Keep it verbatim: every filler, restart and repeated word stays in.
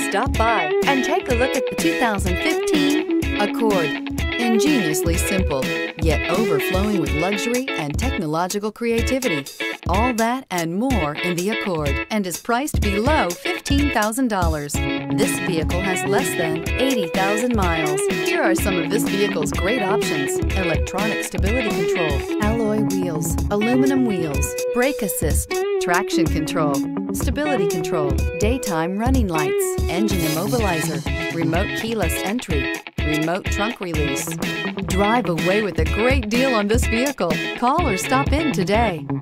Stop by and take a look at the two thousand fifteen Accord. Ingeniously simple, yet overflowing with luxury and technological creativity. All that and more in the Accord, and is priced below fifteen thousand dollars. This vehicle has less than eighty thousand miles. Here are some of this vehicle's great options: electronic stability control, alloy wheels, aluminum wheels, brake assist, traction control, stability control, daytime running lights, engine immobilizer, remote keyless entry, remote trunk release. Drive away with a great deal on this vehicle. Call or stop in today.